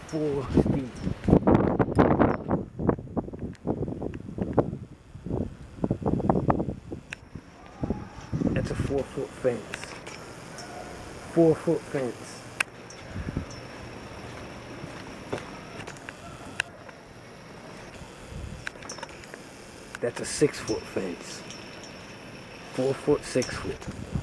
4 feet. That's a 4-foot fence. 4-foot fence. That's a 6-foot fence. 4 foot, 6 foot.